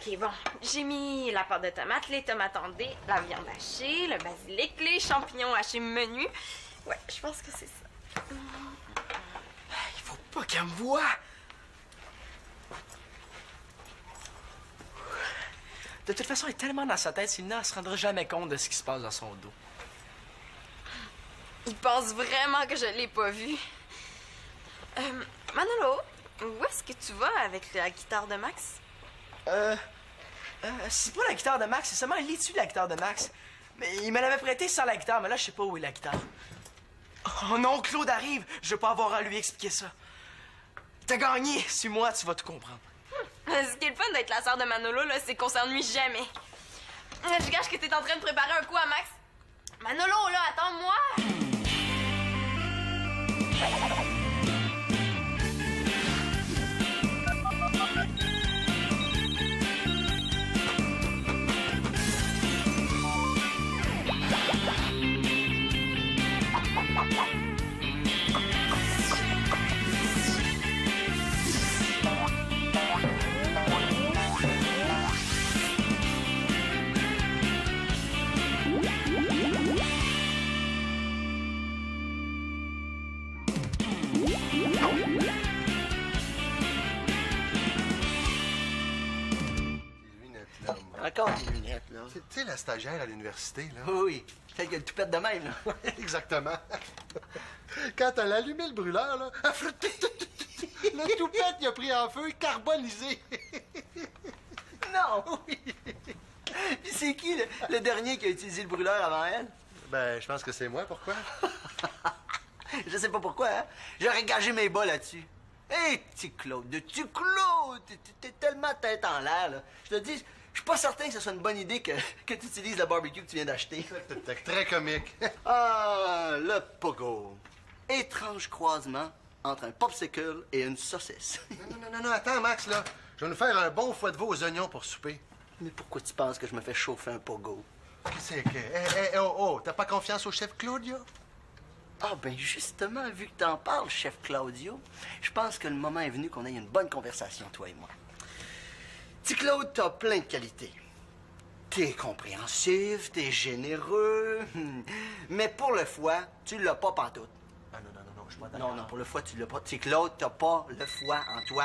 OK, bon. J'ai mis la pâte de tomate, les tomates en dés, la viande hachée, le basilic, les champignons hachés menus. Ouais, je pense que c'est ça. Il faut pas qu'elle me voie. De toute façon, elle est tellement dans sa tête, Célina, elle se rendra jamais compte de ce qui se passe dans son dos. Il pense vraiment que je l'ai pas vu. Manolo, où est-ce que tu vas avec la guitare de Max? C'est pas la guitare de Max, c'est seulement l'étui de la guitare de Max. Mais il me l'avait prêté sans la guitare, mais là, je sais pas où est la guitare. Oh non, Claude arrive! Je veux pas avoir à lui expliquer ça. T'as gagné! Suis-moi, tu vas tout comprendre. Ce qui est le fun d'être la sœur de Manolo, là, c'est qu'on s'ennuie jamais. Je gâche que t'es en train de préparer un coup à Max. Manolo, là, attends-moi! Encore des lunettes, là. Tu sais, la stagiaire à l'université, là. Oui, celle qui a le toupette de même, là. Exactement. Quand elle a allumé le brûleur, là, le toupette, il a pris en feu carbonisé. Non! Oui. Puis c'est qui, le dernier qui a utilisé le brûleur avant elle? Ben, je pense que c'est moi. Pourquoi? Je sais pas pourquoi, hein? J'aurais gagé mes bas là-dessus. Hé, petit Claude, t'es tellement tête en l'air, là. Je te dis, je suis pas certain que ce soit une bonne idée que tu utilises le barbecue que tu viens d'acheter. C'est très comique. Ah, le pogo. Étrange croisement entre un popsicle et une saucisse. Non, attends, Max, là. Je vais nous faire un bon foie de veau aux oignons pour souper. Mais pourquoi tu penses que je me fais chauffer un pogo? Qu'est-ce que c'est que... Oh, t'as pas confiance au chef Claudio? Ah, ben justement, vu que t'en parles, chef Claudio, je pense que le moment est venu qu'on ait une bonne conversation, toi et moi. Petit Claude, t'as plein de qualités. T'es compréhensif, t'es généreux, mais pour le foie, tu l'as pas pantoute. Ah non, je suis pas d'accord. Non, pour le foie, tu l'as pas. Petit Claude, t'as pas le foie en toi.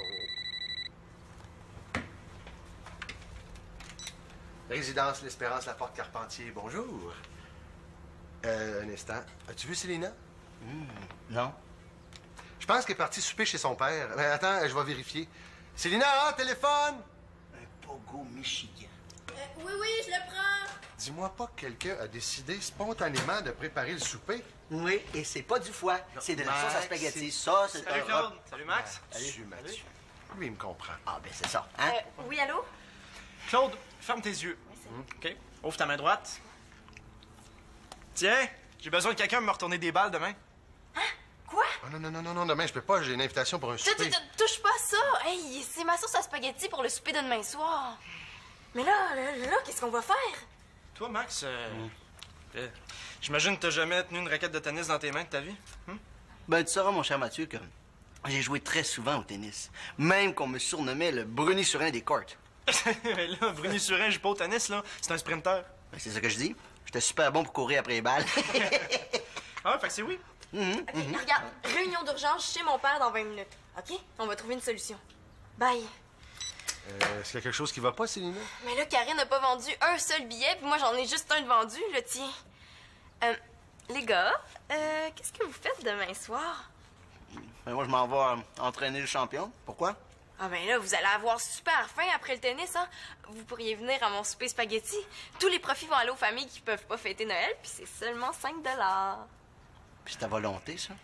Résidence L'Espérance, la Porte Carpentier, bonjour. Un instant. As-tu vu Célina? Non. Je pense qu'elle est partie souper chez son père. Ben, attends, je vais vérifier. Célina, téléphone! Un pogo Michigan. Oui, je le prends. Dis-moi pas que quelqu'un a décidé spontanément de préparer le souper. Oui, et c'est pas du foie, c'est de la Max, sauce à spaghetti. Ça, c'est Salut un... Claude. Salut Max. Mathieu. Lui, il me comprend. Ah, ben c'est ça, hein? Oui, allô? Claude, ferme tes yeux. OK. Ouvre ta main droite. Tiens, j'ai besoin de quelqu'un pour me retourner des balles demain. Quoi? Oh, non, demain, je peux pas, j'ai une invitation pour un souper. Touche pas ça! Hey, c'est ma sauce à spaghetti pour le souper de demain soir. Mais là, qu'est-ce qu'on va faire? Toi, Max, j'imagine que t'as jamais tenu une raquette de tennis dans tes mains de ta vie? Ben, tu sauras, mon cher Mathieu, que j'ai joué très souvent au tennis. Même qu'on me surnommait le Bruni-Surin des courts. Mais là, Bruni Surin joue pas au tennis, là. C'est un sprinter. Ben, c'est ça que je dis. J'étais super bon pour courir après les balles. Ah ouais, fait que c'est oui. Regarde, réunion d'urgence chez mon père dans 20 minutes. OK? On va trouver une solution. Bye. Est-ce qu'il y a quelque chose qui va pas, Célina? Mais là, Karine n'a pas vendu un seul billet, puis moi, j'en ai juste un de vendu, le tien. Les gars, qu'est-ce que vous faites demain soir? Ben, moi, je m'en vais entraîner le champion. Pourquoi? Ah ben là, vous allez avoir super faim après le tennis, hein? Vous pourriez venir à mon souper spaghetti. Tous les profits vont aller aux familles qui peuvent pas fêter Noël, puis c'est seulement 5 $. Puis c'est ta volonté, ça.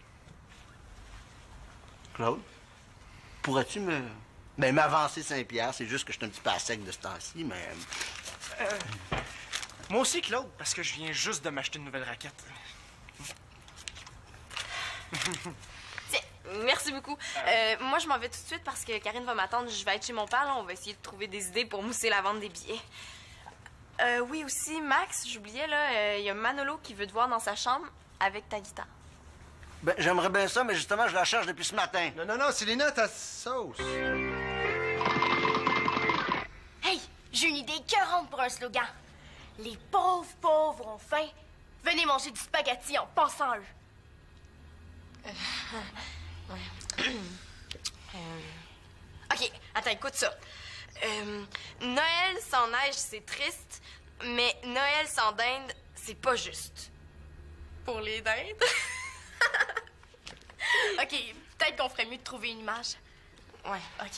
Claude, pourrais-tu m'avancer 5 $? C'est juste que je suis un petit peu à sec de ce temps-ci, mais... Moi aussi, Claude, parce que je viens juste de m'acheter une nouvelle raquette. Tiens, merci beaucoup. Moi, je m'en vais tout de suite parce que Karine va m'attendre. Je vais être chez mon père, là. On va essayer de trouver des idées pour mousser la vente des billets. Oui, aussi, Max, j'oubliais, là, il y a Manolo qui veut te voir dans sa chambre avec ta guitare. Ben, j'aimerais bien ça, mais justement, je la cherche depuis ce matin. Non, Célina, ta sauce. J'ai une idée écœurante pour un slogan. Les pauvres pauvres ont faim. Venez manger du spaghetti en pensant à eux. OK, attends, écoute ça. Noël sans neige, c'est triste, mais Noël sans dinde, c'est pas juste. Pour les dindes? OK, peut-être qu'on ferait mieux de trouver une image. Ouais. OK.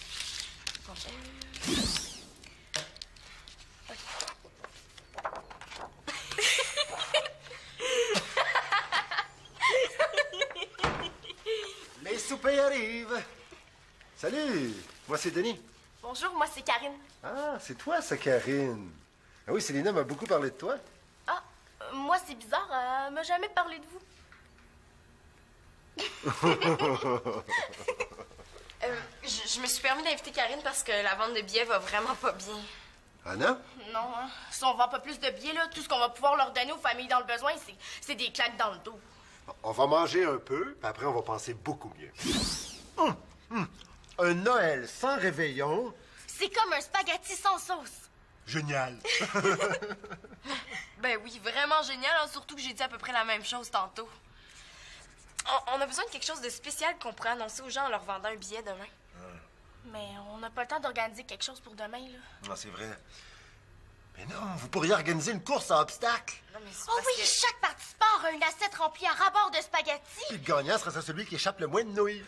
Les soupers arrivent. Salut, moi c'est Denis. Bonjour, moi c'est Karine. Ah, c'est toi, ça, Karine. Ah oui, Célina m'a beaucoup parlé de toi. Ah, moi c'est bizarre, elle m'a jamais parlé de vous. Je me suis permis d'inviter Karine parce que la vente de billets va vraiment pas bien. Ah non? Non, hein. Si on vend pas plus de billets, là, tout ce qu'on va pouvoir leur donner aux familles dans le besoin, c'est des claques dans le dos. On va manger un peu, puis après on va penser beaucoup mieux. Un Noël sans réveillon. C'est comme un spaghetti sans sauce. Génial. Ben oui, vraiment génial, hein, surtout que j'ai dit à peu près la même chose tantôt. On a besoin de quelque chose de spécial qu'on pourrait annoncer aux gens en leur vendant un billet demain. Mais on n'a pas le temps d'organiser quelque chose pour demain, là. Non, c'est vrai. Mais non, vous pourriez organiser une course à obstacles. Non, mais c'est Oh parce oui, que... chaque participant aura une assiette remplie à ras-bord de spaghettis. Puis le gagnant sera celui qui échappe le moins de nouilles.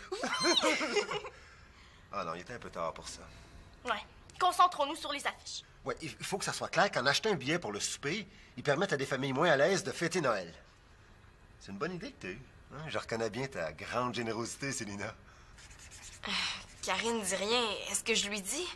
Ah non, il était un peu tard pour ça. Ouais. Concentrons-nous sur les affiches. Ouais, il faut que ça soit clair qu'en achetant un billet pour le souper, ils permettent à des familles moins à l'aise de fêter Noël. C'est une bonne idée que tu as eue. Hein? Je reconnais bien ta grande générosité, Célina. Karine dit rien. Est-ce que je lui dis?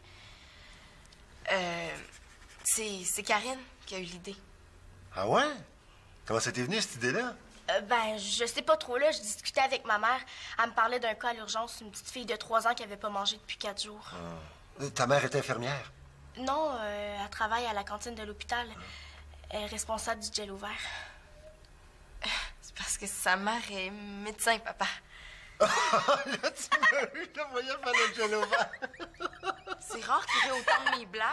C'est Karine qui a eu l'idée. Ah ouais? Comment ça t'est venu, cette idée-là? Ben, je sais pas trop, là. Je discutais avec ma mère. Elle me parlait d'un cas à l'urgence, une petite fille de 3 ans qui avait pas mangé depuis 4 jours. Ta mère est infirmière. Non, elle travaille à la cantine de l'hôpital. Elle est responsable du gel ouvert. C'est parce que sa mère est médecin, papa. Là, tu m'as eu, je voyais faire le gel ouvert. C'est rare qu'il y ait autant de mes blagues.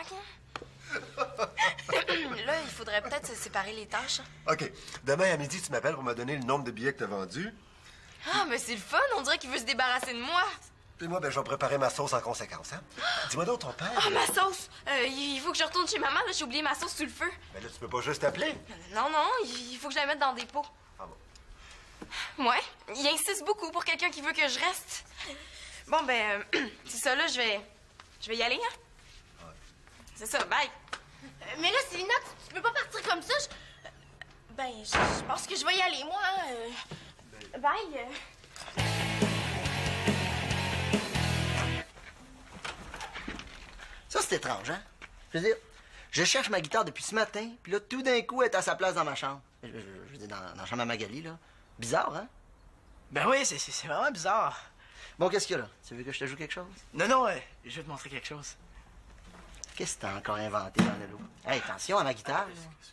Là, il faudrait peut-être se séparer les tâches. OK. Demain à midi, tu m'appelles pour me donner le nombre de billets que tu as vendus. Ah, mais c'est le fun. On dirait qu'il veut se débarrasser de moi. Puis moi, ben, je vais préparer ma sauce en conséquence, hein? Dis-moi donc, ton père... Ah, ma sauce! Il faut que je retourne chez maman. Là, j'ai oublié ma sauce sous le feu. Ben là, tu peux pas juste t'appeler. Non, non, il faut que je la mette dans des pots. Ah bon? Ouais, il insiste beaucoup pour quelqu'un qui veut que je reste. Bon, ben, c'est ça, là, je vais y aller, hein? Ouais. C'est ça, bye. Mais là, Célina, tu peux pas partir comme ça. Ben, je pense que je vais y aller, moi. Hein. Bye. Ça, c'est étrange, hein? Je veux dire, je cherche ma guitare depuis ce matin, puis là, tout d'un coup, elle est à sa place dans ma chambre. Je veux dire, dans la chambre à Magali, là. Bizarre, hein? Ben oui, c'est vraiment bizarre. Bon, qu'est-ce qu'il y a, là? Tu veux que je te joue quelque chose? Non, non, je vais te montrer quelque chose. Qu'est-ce que t'as encore inventé dans le lot? Hey, attention à ma guitare, là.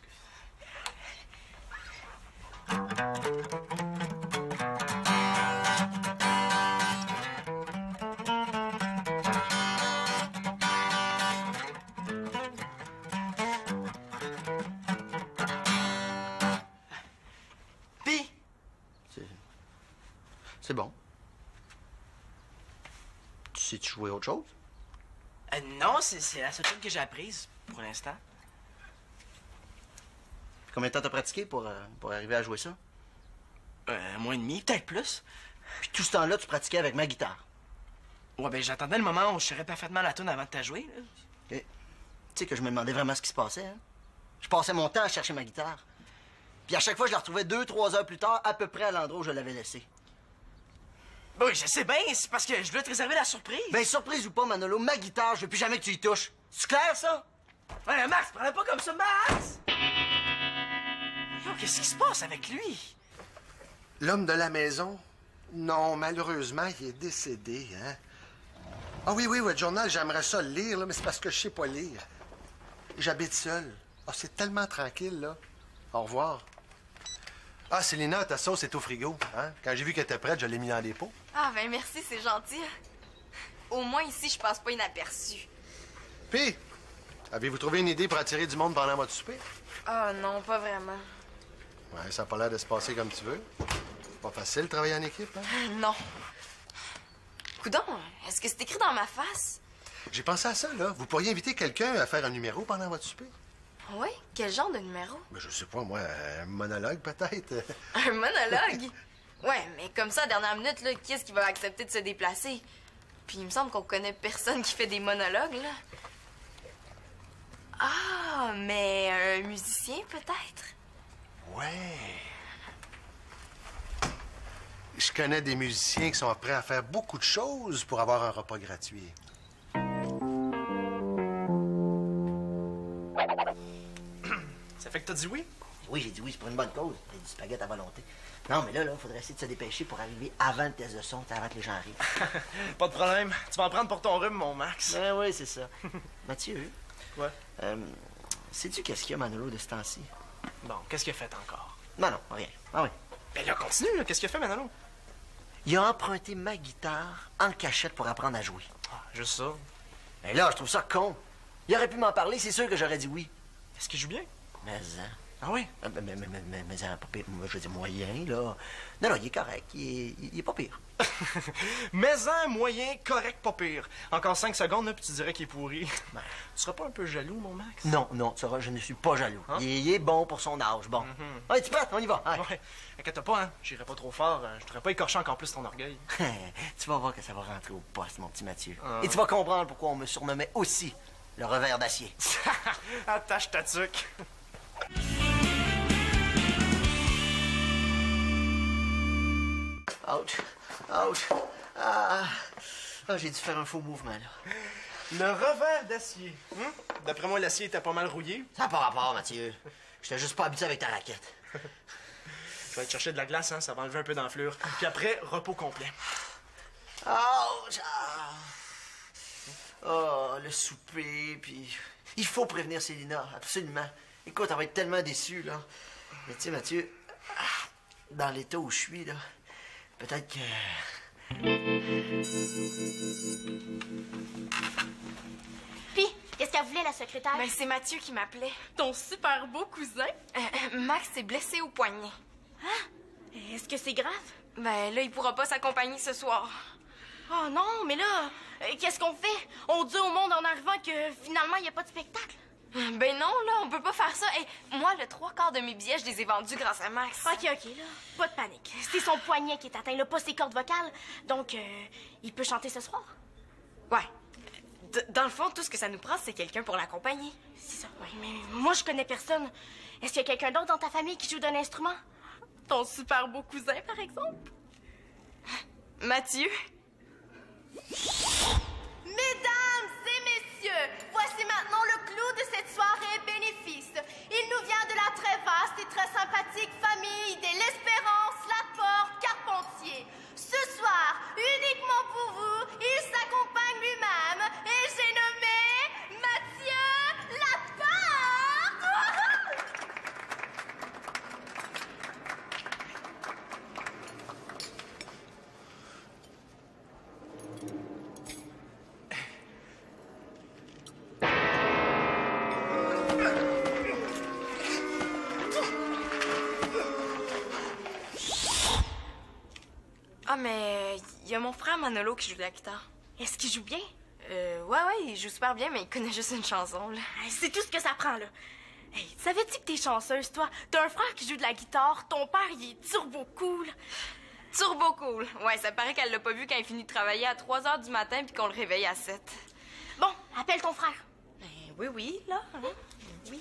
Puis, C'est bon. Tu sais-tu jouer autre chose? non, c'est la seule chose que j'ai apprise pour l'instant. Combien de temps t'as pratiqué pour arriver à jouer ça? Un mois et demi, peut-être plus. Puis tout ce temps-là, tu pratiquais avec ma guitare. Ouais, ben j'attendais le moment où je saurais parfaitement la tune avant de jouer. Là. Tu sais que je me demandais vraiment ce qui se passait, hein? Je passais mon temps à chercher ma guitare. Puis à chaque fois, je la retrouvais 2-3 heures plus tard, à peu près à l'endroit où je l'avais laissée. Ben oui, je sais bien, c'est parce que je voulais te réserver la surprise. Ben, surprise ou pas, Manolo, ma guitare, je veux plus jamais que tu y touches. C'est clair, ça? Ouais, mais Max, prends pas comme ça, Max! Yo, qu'est-ce qui se passe avec lui? L'homme de la maison? Non, malheureusement, il est décédé, hein? Ah oui, le journal, j'aimerais ça le lire, là, mais c'est parce que je sais pas lire. J'habite seul. Ah, c'est tellement tranquille, là. Au revoir. Ah, Célina, ta sauce est au frigo, hein? Quand j'ai vu qu'elle était prête, je l'ai mis dans les pots. Ah, ben merci, c'est gentil. Au moins ici, je passe pas inaperçu. Puis, Avez-vous trouvé une idée pour attirer du monde pendant votre souper? Ah non, pas vraiment. Ouais, ça n'a pas l'air de se passer comme tu veux. C'est pas facile de travailler en équipe, hein? Non. Coudon, est-ce que c'est écrit dans ma face? J'ai pensé à ça, là. Vous pourriez inviter quelqu'un à faire un numéro pendant votre souper? Oui? Quel genre de numéro? Ben, je sais pas, moi, un monologue, peut-être. Un monologue? Ouais, mais comme ça, à la dernière minute, là, qui est-ce qui va accepter de se déplacer? Puis il me semble qu'on connaît personne qui fait des monologues, là. Ah, mais un musicien, peut-être? Ouais. Je connais des musiciens qui sont prêts à faire beaucoup de choses pour avoir un repas gratuit. Ça fait que t'as dit oui? Oui, j'ai dit oui, c'est pour une bonne cause. J'ai du spaghetti à volonté. Non, mais là, il faudrait essayer de se dépêcher pour arriver avant le test de son, avant que les gens arrivent. Pas de problème. Tu vas en prendre pour ton rhume, mon Max. Ben oui, c'est ça. Mathieu, Ouais. sais-tu qu'est-ce qu'il y a, Manolo, de ce temps-ci? Bon, qu'est-ce qu'il a fait encore? Non, non, rien. Ah oui. Ben là, continue, là. Qu'est-ce qu'il a fait, Manolo? Il a emprunté ma guitare en cachette pour apprendre à jouer. Ah, juste ça. Ben là, je trouve ça con. Il aurait pu m'en parler, c'est sûr que j'aurais dit oui. Est-ce qu'il joue bien? Mais, hein. Ah oui? Mais, hein, pas pire. Moi, je veux dire moyen, là. Non, non, il est correct. Il est pas pire. Mais un moyen, correct, pas pire. Encore 5 secondes, là, puis tu dirais qu'il est pourri. Ben. Tu seras pas un peu jaloux, mon Max? Non, non, tu sauras, je ne suis pas jaloux. Hein? Il est bon pour son âge, bon. Allez, tu prêt? On y va. Allez. Ouais. Inquiète pas, hein. J'irai pas trop fort. Je devrais pas écorcher encore plus ton orgueil. Tu vas voir que ça va rentrer au poste, mon petit Mathieu. Ah. Et tu vas comprendre pourquoi on me surnommait aussi le revers d'acier. Attache ta tuque. Ouch, ouch. Ah, j'ai dû faire un faux mouvement, là. Le revers d'acier. D'après moi, l'acier était pas mal rouillé. Ça n'a pas rapport, Mathieu. J'étais juste pas habitué avec ta raquette. Je vais aller te chercher de la glace, hein. Ça va enlever un peu d'enflure. Puis après, repos complet. Ouch! Ah. Oh, le souper, puis... Il faut prévenir Célina, absolument. Écoute, elle va être tellement déçue, là. Mais tu sais, Mathieu, dans l'état où je suis, là, peut-être que... Puis, qu'est-ce qu'elle voulait, la secrétaire? Ben, c'est Mathieu qui m'appelait. Ton super beau cousin? Max s'est blessé au poignet. Est-ce que c'est grave? Ben, là, il pourra pas s'accompagner ce soir. Oh non, mais là, qu'est-ce qu'on fait? On dit au monde en arrivant que finalement, il n'y a pas de spectacle. Ben non, là, on peut pas faire ça. Hey, moi, le 3/4 de mes billets, je les ai vendus grâce à Max. OK, là. Pas de panique. C'est son poignet qui est atteint, là, pas ses cordes vocales. Donc, il peut chanter ce soir. Ouais. Dans le fond, tout ce que ça nous prend, c'est quelqu'un pour l'accompagner. C'est ça, oui. Mais moi, je connais personne. Est-ce qu'il y a quelqu'un d'autre dans ta famille qui joue d'un instrument? Ton super beau cousin, par exemple? Mathieu? Mesdames et messieurs, voici maintenant le clou de cette soirée bénéfice. Il nous vient de la très vaste et très sympathique famille de l'Espérance Laporte Carpentier. Ce soir, uniquement pour vous, il s'accompagne lui-même et j'ai nommé Mathieu Laporte. Ah, mais il y a mon frère Manolo qui joue de la guitare. Est-ce qu'il joue bien? Ouais, il joue super bien, mais il connaît juste une chanson, là. Hey, c'est tout ce que ça prend, là. Hey, savais-tu que t'es chanceuse, toi? T'as un frère qui joue de la guitare, ton père, il est turbo cool. Turbo cool. Ouais, ça paraît qu'elle l'a pas vu quand il finit de travailler à 3 h du matin puis qu'on le réveille à 7. Bon, appelle ton frère. Ben oui, là. Oui.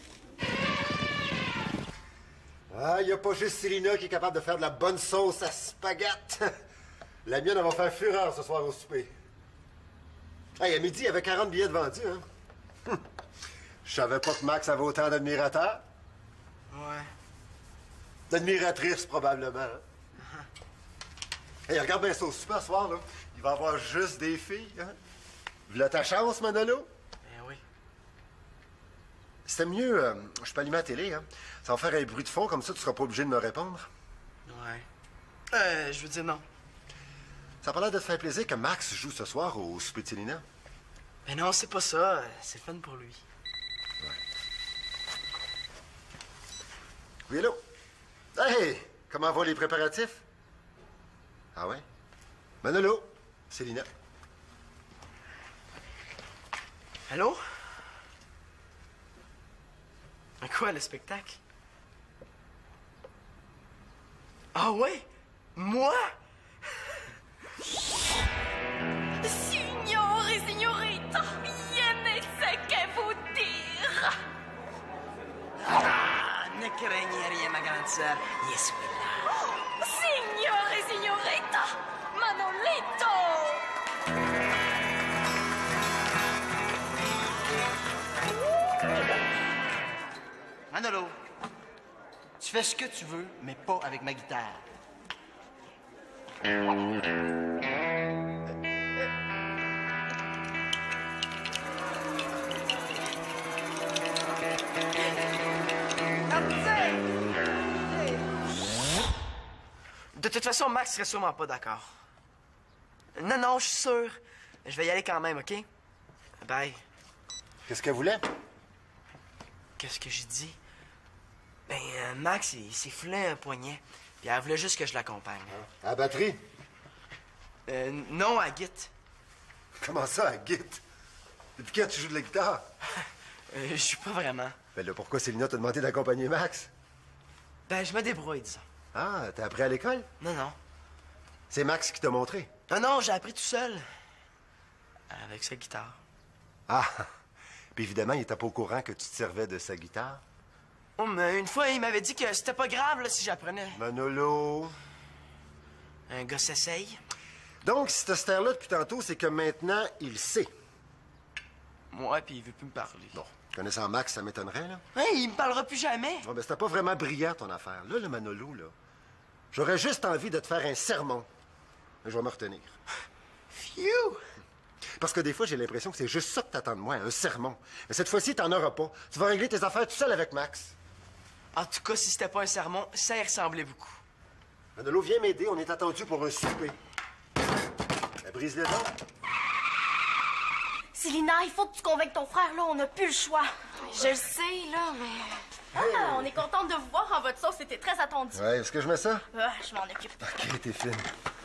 Ah, il n'y a pas juste Célina qui est capable de faire de la bonne sauce à spaghetti. La mienne, elle va faire fureur ce soir au souper. Hey, à midi, il y avait 40 billets de vendus, hein? Je savais pas que Max avait autant d'admirateurs. Ouais. D'admiratrices, probablement. Hein? Hey, regarde bien ça au super ce soir, là. Il va y avoir juste des filles, hein? V'là ta chance, Manolo? Ben oui. C'était mieux, je peux allumer la télé, hein? Ça va faire un bruit de fond, comme ça, tu seras pas obligé de me répondre. Ouais. Je veux dire non. Ça a pas l'air de te faire plaisir que Max joue ce soir au souper de Célina. Ben non, c'est pas ça. C'est fun pour lui. Oui, allô? Hey! Comment vont les préparatifs? Ah ouais? Manolo, c'est Lina. Allô? Quoi, le spectacle? Ah ouais? Moi? Signore e signorita, je ne sais que vous dire. Ah, ne craignez rien, ma grande sœur. Je suis là. Signore e signorita, Manolito. Manolo, tu fais ce que tu veux, mais pas avec ma guitare. De toute façon, Max serait sûrement pas d'accord. Non, non, je suis sûr. Je vais y aller quand même, OK? Bye. Qu'est-ce qu'elle voulait? Qu'est-ce que j'ai dit? Ben, Max, il s'est foulé un poignet. Puis elle voulait juste que je l'accompagne. À la batterie? Non, à Git. Comment ça, à Git? Depuis quand tu joues de la guitare? Je suis pas vraiment. Ben là, pourquoi Célina t'a demandé d'accompagner Max? Ben, je me débrouille, disons. Ah, t'as appris à l'école? Non, non. C'est Max qui t'a montré? Non, non, j'ai appris tout seul. Avec sa guitare. Ah! Puis évidemment, il était pas au courant que tu te servais de sa guitare. Oh, mais une fois, il m'avait dit que c'était pas grave, là, si j'apprenais. Manolo... Un gars s'essaye. Donc, si t'as cette air-là depuis tantôt, c'est que maintenant, il sait. Ouais, puis il veut plus me parler. Bon, connaissant Max, ça m'étonnerait, là. Hey, il me parlera plus jamais. Bon, ben, c'était pas vraiment brillant, ton affaire. Là, le Manolo, là, j'aurais juste envie de te faire un sermon. Mais je vais me retenir. Phew! Parce que des fois, j'ai l'impression que c'est juste ça que t'attends de moi, un sermon. Mais cette fois-ci, t'en auras pas. Tu vas régler tes affaires tout seul avec Max. En tout cas, si c'était pas un sermon, ça y ressemblait beaucoup. Manolo, viens m'aider, on est attendu pour un souper. Ben, brise les dents. Célina, il faut que tu convainques ton frère, là. On n'a plus le choix. Je le sais, là, mais... Ah, on est contente de vous voir en votre sauce. C'était très attendu. Ouais, est-ce que je mets ça? Ah, je m'en occupe. Ok, t'es fine.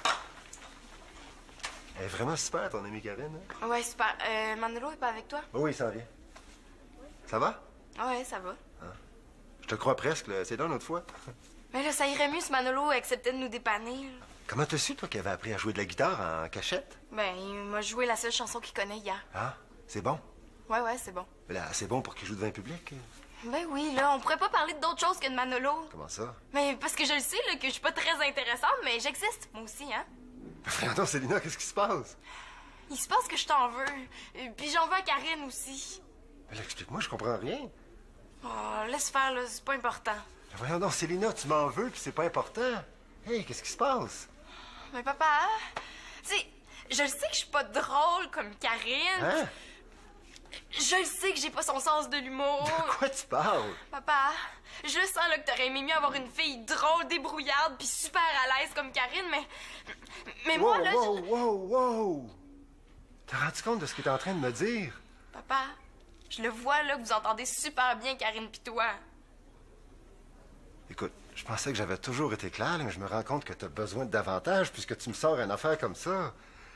Elle est vraiment super, ton amie Karen. Hein? Ouais, super. Manolo est pas avec toi? Oh oui, il s'en vient. Ça va? Ouais, ça va. Je te crois presque, là. C'est dans l'autre fois. Mais là, ça irait mieux si Manolo acceptait de nous dépanner, là. Comment t'as su, toi, qu'il avait appris à jouer de la guitare en cachette? Ben, il m'a joué la seule chanson qu'il connaît hier. Ah, c'est bon. Ouais, c'est bon. Là, c'est bon pour qu'il joue devant un public. Ben oui, là, on pourrait pas parler d'autre chose que de Manolo. Comment ça? Mais parce que je le sais, là, que je suis pas très intéressante, mais j'existe, moi aussi, hein. Attends, Célina, qu'est-ce qui se passe? Il se passe que je t'en veux. Puis j'en veux à Karine aussi. Mais là, explique-moi, je comprends rien. Oh, laisse faire, là, c'est pas important. Voyons donc, Célina, tu m'en veux, puis c'est pas important. Hey, qu'est-ce qui se passe? Mais papa, tu sais, je le sais que je suis pas drôle comme Karine. Hein? Je le sais que j'ai pas son sens de l'humour. De quoi tu parles? Papa, je sens là que t'aurais aimé mieux avoir une fille drôle, débrouillarde, puis super à l'aise comme Karine, mais Wow, moi là, wow! T'as rendu compte de ce qu'il est en train de me dire? Papa, je le vois là que vous entendez super bien Karine pis toi. Écoute, je pensais que j'avais toujours été clair, là, mais je me rends compte que t'as besoin de davantage puisque tu me sors une affaire comme ça.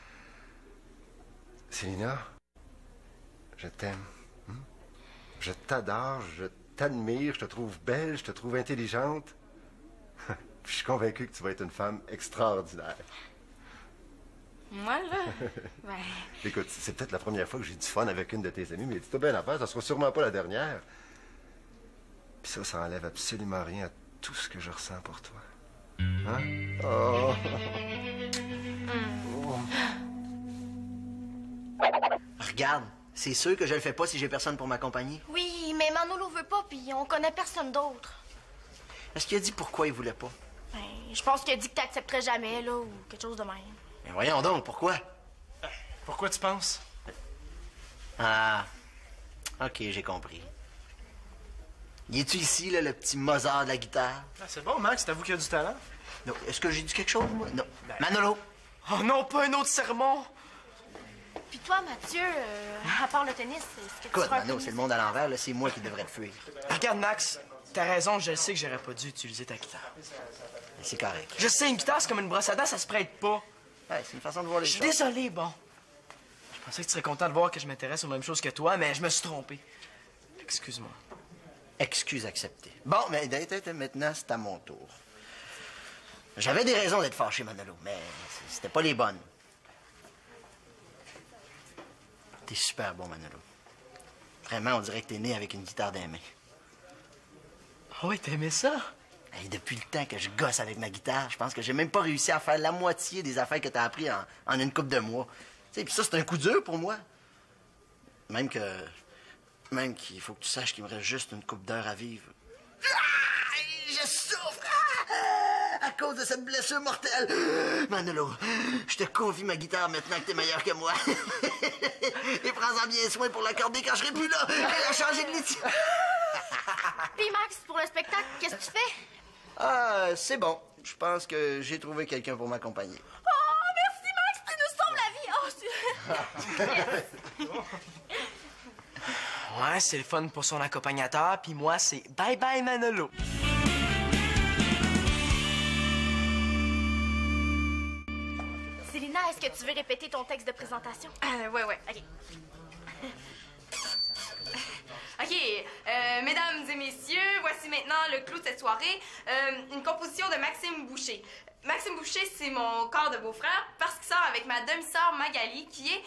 Célina, je t'aime. Hmm? Je t'adore, je t'admire, je te trouve belle, je te trouve intelligente. Puis je suis convaincu que tu vas être une femme extraordinaire. Moi là, ben, Écoute, c'est peut-être la première fois que j'ai du fun avec une de tes amies, mais dis-toi bien l'affaire, ça sera sûrement pas la dernière. Puis ça enlève absolument rien à tout ce que je ressens pour toi. Hein? Oh! Regarde, c'est sûr que je le fais pas si j'ai personne pour m'accompagner. Oui, mais Manolo veut pas, puis on connaît personne d'autre. Est-ce qu'il a dit pourquoi il voulait pas? Ben, je pense qu'il a dit que t'accepterais jamais, là, ou quelque chose de même. Mais voyons donc, pourquoi? Pourquoi tu penses? Ah, ok, j'ai compris. Y es-tu ici, là, le petit Mozart de la guitare? Ah, c'est bon, Max, t'avoues qu'il y a du talent? Non. Est-ce que j'ai dit quelque chose, moi? Non. Manolo! Oh non, pas un autre sermon! Puis toi, Mathieu, à part le tennis, est-ce que tu Écoute, feras un Mano, tennis? c'est le monde à l'envers, là. C'est moi qui devrais te fuir. Regarde, Max, t'as raison, je sais que j'aurais pas dû utiliser ta guitare. C'est correct. Je sais, une guitare, c'est comme une brosse à dents, ça se prête pas. Ouais, c'est une façon de voir les Je suis choses. désolé, bon. Je pensais que tu serais content de voir que je m'intéresse aux mêmes choses que toi, mais je me suis trompé. Excuse-moi. Excuse acceptée. Bon, mais maintenant, c'est à mon tour. J'avais des raisons d'être fâché, Manolo, mais c'était pas les bonnes. T'es super bon, Manolo. Vraiment, on dirait que t'es né avec une guitare dans les mains. Ah oui, t'aimais ça? Hey, depuis le temps que je gosse avec ma guitare, je pense que j'ai même pas réussi à faire la moitié des affaires que t'as appris en une couple de mois. Tu sais, puis ça, c'est un coup dur pour moi. Même qu'il faut que tu saches qu'il me reste juste une couple d'heures à vivre. Ah! Je souffre! Ah! À cause de cette blessure mortelle. Manolo, je te confie ma guitare maintenant que t'es meilleur que moi. Et prends-en bien soin pour l'accorder quand je serai plus là. Elle a changé de litière. Puis Max, pour le spectacle, qu'est-ce que tu fais? Ah, c'est bon. Je pense que j'ai trouvé quelqu'un pour m'accompagner. Oh, merci Max, tu nous sauves la vie! Oh, Ouais, c'est le fun pour son accompagnateur, puis moi, c'est bye bye Manolo. Célina, est-ce que tu veux répéter ton texte de présentation? Ouais. OK. OK, mesdames et messieurs, voici maintenant le clou de cette soirée. Une composition de Maxime Boucher. Maxime Boucher, c'est mon corps de beau-frère parce qu'il sort avec ma demi-sœur Magali qui est...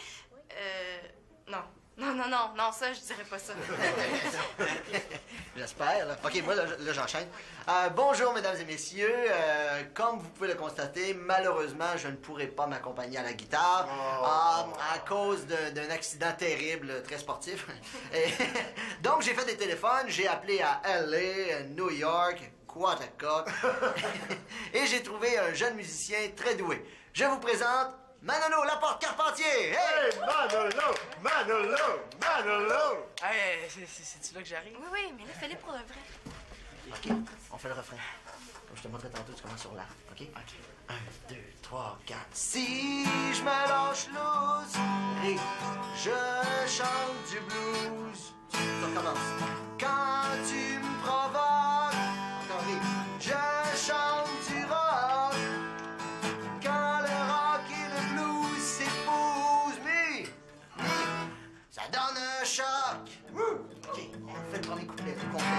Non, ça, je dirais pas ça. J'espère. Là. OK, moi, là j'enchaîne. Bonjour, mesdames et messieurs. Comme vous pouvez le constater, malheureusement, je ne pourrai pas m'accompagner à la guitare à cause d'un accident terrible, très sportif. Donc, j'ai fait des téléphones. J'ai appelé à L.A., New York, Quatacook. Et j'ai trouvé un jeune musicien très doué. Je vous présente Manolo Laporte-Carpentier! Hey! Hey, Manolo! Hey, c'est-tu là que j'arrive? Oui, mais là, fais-le pour le vrai. OK, on fait le refrain. Comme je te montrais tantôt, tu commences sur l'art, OK? OK. 1, 2, 3, 4. Si je me lâche loose, et je chante du blues. Ça recommence. Quand tu me provoques, encore rire, je chante du rock. Quand le rock et le blues s'épousent, mais ça donne un choc. OK, on fait le premier couplet, tout complet.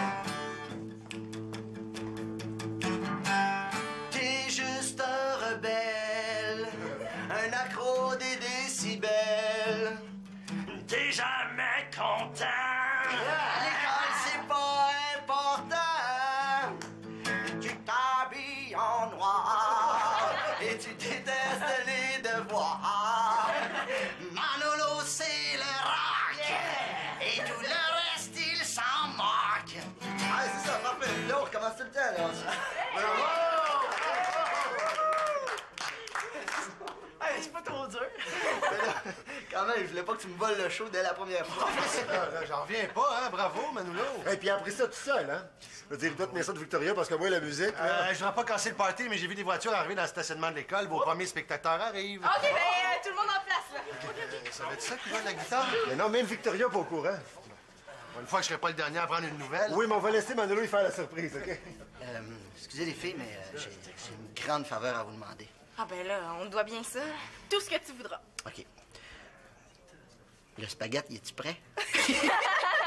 T'es juste un rebelle, un accro des décibels. T'es jamais content. L'école, c'est pas important. Tu t'habilles en noir et tu détestes les devoirs. Manolo, c'est le rock. Et tout le reste, il s'en moque. Ah, c'est ça, parfait. Là, on recommence tout le temps, là. Hey, c'est pas trop dur. Mais là, quand même, je voulais pas que tu me voles le show dès la première fois. J'en reviens pas, hein? Bravo, Manolo. Et puis après ça, tout seul, hein? Je veux dire, il doit tenir ça de Victoria parce que moi, la musique, là... Je voudrais pas casser le party, mais j'ai vu des voitures arriver dans le stationnement de l'école. Vos premiers spectateurs arrivent. OK, ben, tout le monde en place, là. Ça va être ça qui va de la guitare? Mais non, même Victoria pas au courant. Une fois que je serai pas le dernier à prendre une nouvelle. Oui, mais on va laisser Manolo y faire la surprise, OK? Excusez les filles, mais j'ai une grande faveur à vous demander. Ah ben là, on te doit bien ça. Tout ce que tu voudras. OK. Le spaghetti, es-tu prêt?